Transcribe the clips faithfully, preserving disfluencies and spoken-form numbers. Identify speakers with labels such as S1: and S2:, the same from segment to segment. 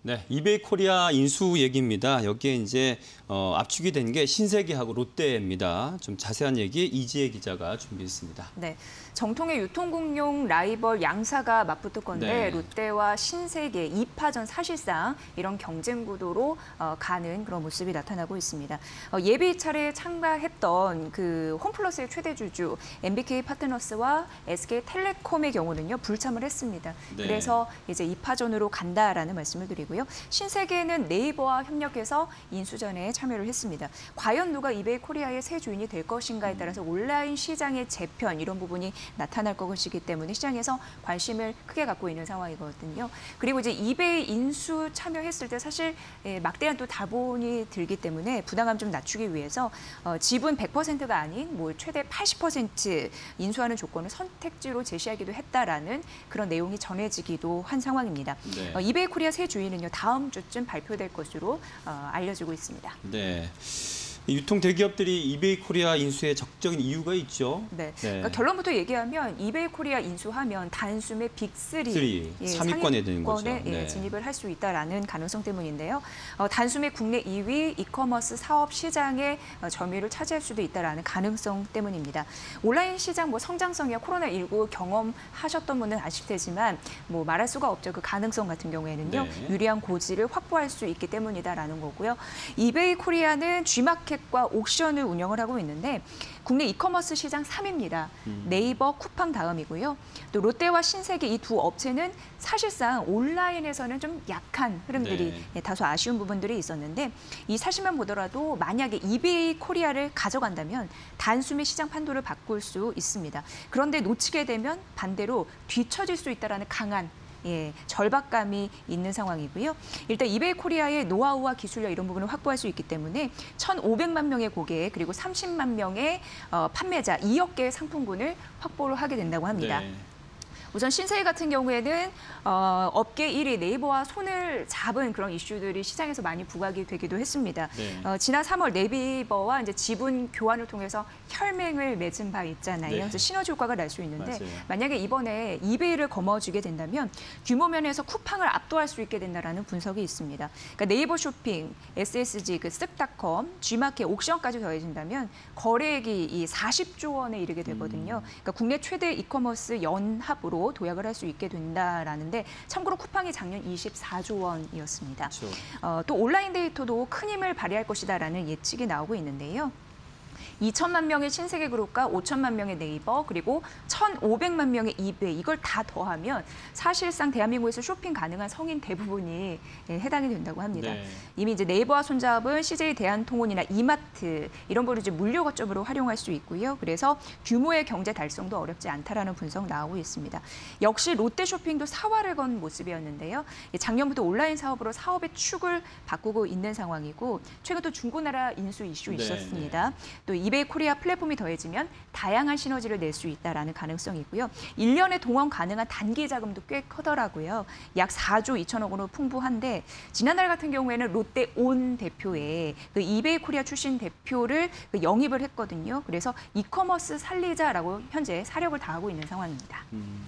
S1: 네, 이베이 코리아 인수 얘기입니다. 여기에 이제 어, 압축이 된 게 신세계하고 롯데입니다. 좀 자세한 얘기 이지혜 기자가 준비했습니다.
S2: 네, 정통의 유통공룡 라이벌 양사가 맞붙을 건데
S1: 네.
S2: 롯데와 신세계 이 파전 사실상 이런 경쟁 구도로 어, 가는 그런 모습이 나타나고 있습니다. 어, 예비 차례에 참가했던 그 홈플러스의 최대 주주 엠비케이 파트너스와 에스케이텔레콤의 경우는요 불참을 했습니다.
S1: 네.
S2: 그래서 이제 이 파전으로 간다라는 말씀을 드리고요. 신세계는 네이버와 협력해서 인수전에 참여를 했습니다. 과연 누가 이베이 코리아의 새 주인이 될 것인가에 따라서 온라인 시장의 재편 이런 부분이 나타날 것이기 때문에 시장에서 관심을 크게 갖고 있는 상황이거든요. 그리고 이제 이베이 인수 참여했을 때 사실 막대한 또 자본이 들기 때문에 부담감 좀 낮추기 위해서 지분 백 퍼센트가 아닌 뭐 최대 팔십 퍼센트 인수하는 조건을 선택지로 제시하기도 했다라는 그런 내용이 전해지기도 한 상황입니다.
S1: 네.
S2: 이베이 코리아 새 주인은요 다음 주쯤 발표될 것으로 알려지고 있습니다.
S1: 네. 유통 대기업들이 이베이 코리아 인수에 적극적인 이유가 있죠.
S2: 네.
S1: 네.
S2: 그러니까 결론부터 얘기하면 이베이 코리아 인수하면 단숨에 빅쓰리
S1: 예, 삼 위권에 드는 거죠.
S2: 네. 예, 진입을 할 수 있다라는 가능성 때문인데요. 어, 단숨에 국내 이 위 이커머스 사업 시장의 어, 점유율을 차지할 수도 있다라는 가능성 때문입니다. 온라인 시장 뭐 성장성이야 코로나십구 경험하셨던 분은 아실 테지만 뭐 말할 수가 없죠. 그 가능성 같은 경우에는요.
S1: 네.
S2: 유리한 고지를 확보할 수 있기 때문이다라는 거고요. 이베이 코리아는 G마켓 과 옥션을 운영을 하고 있는데 국내 이커머스 시장 삼 위입니다.
S1: 음.
S2: 네이버, 쿠팡 다음이고요. 또 롯데와 신세계 이 두 업체는 사실상 온라인에서는 좀 약한 흐름들이
S1: 네.
S2: 다소 아쉬운 부분들이 있었는데 이 사실만 보더라도 만약에 이베이 코리아를 가져간다면 단숨에 시장 판도를 바꿀 수 있습니다. 그런데 놓치게 되면 반대로 뒤처질 수 있다는 강한 예, 절박감이 있는 상황이고요. 일단 이베이 코리아의 노하우와 기술력 이런 부분을 확보할 수 있기 때문에 천오백만 명의 고객 그리고 삼십만 명의 어, 판매자 이억 개의 상품군을 확보를 하게 된다고 합니다.
S1: 네.
S2: 우선 신세계 같은 경우에는 어, 업계 일 위 네이버와 손을 잡은 그런 이슈들이 시장에서 많이 부각이 되기도 했습니다.
S1: 네.
S2: 어, 지난 삼월 네이버와 이제 지분 교환을 통해서 혈맹을 맺은 바 있잖아요.
S1: 네.
S2: 그래서 시너지 효과가 날 수 있는데
S1: 맞아요.
S2: 만약에 이번에 이베이를 거머쥐게 된다면 규모 면에서 쿠팡을 압도할 수 있게 된다라는 분석이 있습니다. 그러니까 네이버 쇼핑, 에스에스지, 그 쓱닷컴, G마켓, 옥션까지 더해진다면 거래액이 이 사십조 원에 이르게 되거든요. 그러니까 국내 최대 이커머스 연합으로 도약을 할 수 있게 된다라는데 참고로 쿠팡이 작년 이십사조 원이었습니다.
S1: 그렇죠.
S2: 어, 또 온라인 데이터도 큰 힘을 발휘할 것이다라는 예측이 나오고 있는데요. 이천만 명의 신세계 그룹과 오천만 명의 네이버 그리고 천오백만 명의 이베이 이걸 다 더하면 사실상 대한민국에서 쇼핑 가능한 성인 대부분이 예, 해당이 된다고 합니다.
S1: 네.
S2: 이미 이제 네이버와 손잡은 씨제이 대한통운이나 이마트 이런 거를 이제 물류 거점으로 활용할 수 있고요. 그래서 규모의 경제 달성도 어렵지 않다라는 분석 나오고 있습니다. 역시 롯데 쇼핑도 사활을 건 모습이었는데요. 작년부터 온라인 사업으로 사업의 축을 바꾸고 있는 상황이고 최근 또 중고나라 인수 이슈
S1: 네,
S2: 있었습니다.
S1: 네.
S2: 또 이베이 코리아 플랫폼이 더해지면 다양한 시너지를 낼 수 있다라는 가능성이 있고요. 일 년에 동원 가능한 단기 자금도 꽤 크더라고요. 약 사조 이천억 원으로 풍부한데 지난달 같은 경우에는 롯데 온 대표에 그 이베이 코리아 출신 대표를 그 영입을 했거든요. 그래서 이커머스 살리자라고 현재 사력을 다하고 있는 상황입니다.
S1: 음.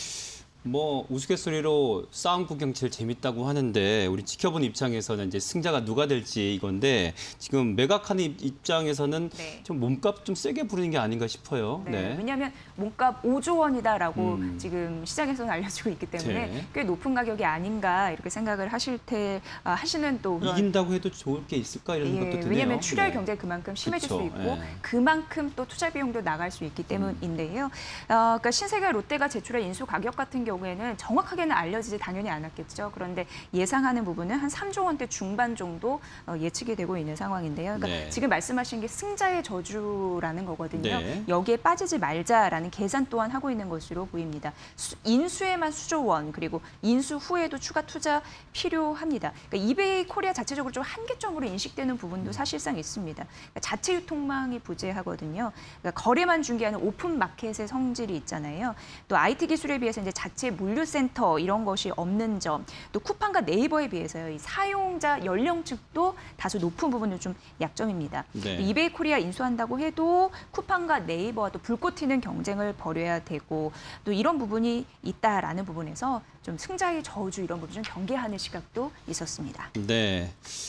S1: 뭐 우스갯소리로 싸움 구경 제일 재밌다고 하는데 우리 지켜본 입장에서는 이제 승자가 누가 될지 이건데 지금 매각하는 입장에서는
S2: 네.
S1: 좀 몸값 좀 세게 부르는 게 아닌가 싶어요.
S2: 네.
S1: 네.
S2: 왜냐하면 몸값 오조 원이다라고
S1: 음.
S2: 지금 시장에서는 알려지고 있기 때문에
S1: 네.
S2: 꽤 높은 가격이 아닌가 이렇게 생각을 하실 테 아, 하시는 또 그런
S1: 이긴다고 해도 좋을 게 있을까 이런
S2: 예,
S1: 생각도 드네요.
S2: 왜냐하면 출혈
S1: 네.
S2: 경제 그만큼 심해질
S1: 그쵸,
S2: 수 있고
S1: 예.
S2: 그만큼 또 투자 비용도 나갈 수 있기 때문인데요. 어, 그러니까 신세계와 롯데가 제출한 인수 가격 같은 경우에는 정확하게는 알려지지 당연히 않았겠죠. 그런데 예상하는 부분은 한 삼조 원대 중반 정도 어, 예측이 되고 있는 상황인데요. 그러니까
S1: 네.
S2: 지금 말씀하신 게 승자의 저주라는 거거든요.
S1: 네.
S2: 여기에 빠지지 말자라는 계산 또한 하고 있는 것으로 보입니다. 수, 인수에만 수조 원 그리고 인수 후에도 추가 투자 필요합니다. 그러니까 이베이 코리아 자체적으로 좀 한계점으로 인식되는 부분도 사실상 있습니다. 그러니까 자체 유통망이 부재하거든요. 그러니까 거래만 중개하는 오픈 마켓의 성질이 있잖아요. 또 아이티 기술에 비해서 이제 자체 자체 물류센터 이런 것이 없는 점, 또 쿠팡과 네이버에 비해서요, 이 사용자 연령층도 다소 높은 부분은 좀 약점입니다.
S1: 네.
S2: 이베이 코리아 인수한다고 해도 쿠팡과 네이버와 또 불꽃 튀는 경쟁을 벌여야 되고 또 이런 부분이 있다라는 부분에서 좀 승자의 저주 이런 부분 좀 경계하는 시각도 있었습니다.
S1: 네.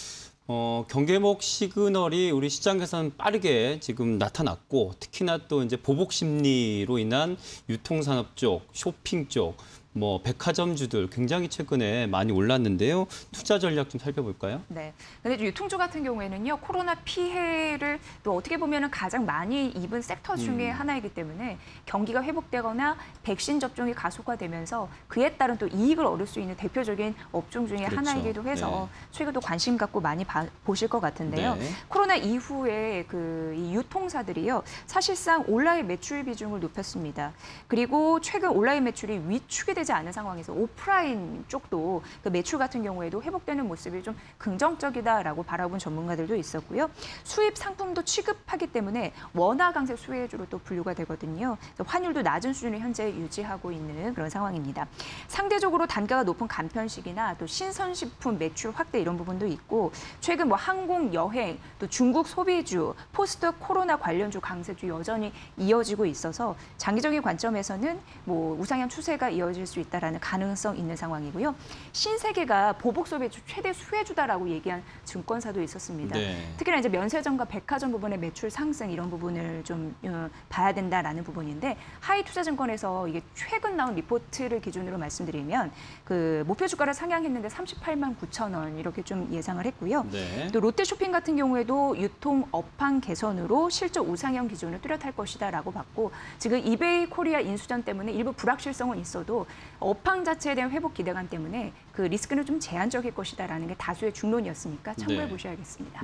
S1: 어, 경계목 시그널이 우리 시장에서는 빠르게 지금 나타났고 특히나 또 이제 보복 심리로 인한 유통산업 쪽, 쇼핑 쪽, 뭐 백화점주들 굉장히 최근에 많이 올랐는데요. 투자 전략 좀 살펴볼까요?
S2: 네. 근데 유통주 같은 경우에는요, 코로나 피해를 또 어떻게 보면은 가장 많이 입은 섹터 중에
S1: 음.
S2: 하나이기 때문에 경기가 회복되거나 백신 접종이 가속화되면서 그에 따른 또 이익을 얻을 수 있는 대표적인 업종 중에
S1: 그렇죠.
S2: 하나이기도 해서
S1: 네.
S2: 최근도 관심 갖고 많이 봐, 보실 것 같은데요.
S1: 네.
S2: 코로나 이후에 그 이 유통사들이요, 사실상 온라인 매출 비중을 높였습니다. 그리고 최근 온라인 매출이 위축이 되지 않은 상황에서 오프라인 쪽도 그 매출 같은 경우에도 회복되는 모습이 좀 긍정적이다라고 바라본 전문가들도 있었고요. 수입 상품도 취급하기 때문에 원화 강세 수혜주로 또 분류가 되거든요. 그래서 환율도 낮은 수준을 현재 유지하고 있는 그런 상황입니다. 상대적으로 단가가 높은 간편식이나 또 신선식품 매출 확대 이런 부분도 있고 최근 뭐 항공, 여행, 또 중국 소비주, 포스트 코로나 관련주 강세주 여전히 이어지고 있어서 장기적인 관점에서는 뭐 우상향 추세가 이어질 수 있다라는 가능성 있는 상황이고요. 신세계가 보복 소비주 최대 수혜주다라고 얘기한 증권사도 있었습니다.
S1: 네.
S2: 특히나 이제 면세점과 백화점 부분의 매출 상승 이런 부분을 좀 어, 봐야 된다라는 부분인데 하이투자증권에서 이게 최근 나온 리포트를 기준으로 말씀드리면 그 목표 주가를 상향했는데 삼십팔만 구천 원 이렇게 좀 예상을 했고요.
S1: 네.
S2: 또 롯데쇼핑 같은 경우에도 유통 업황 개선으로 실적 우상향 기준을 뚜렷할 것이다라고 봤고 지금 이베이 코리아 인수전 때문에 일부 불확실성은 있어도 업황 자체에 대한 회복 기대감 때문에 그 리스크는 좀 제한적일 것이다라는 게 다수의 중론이었으니까 참고해
S1: 네.
S2: 보셔야겠습니다.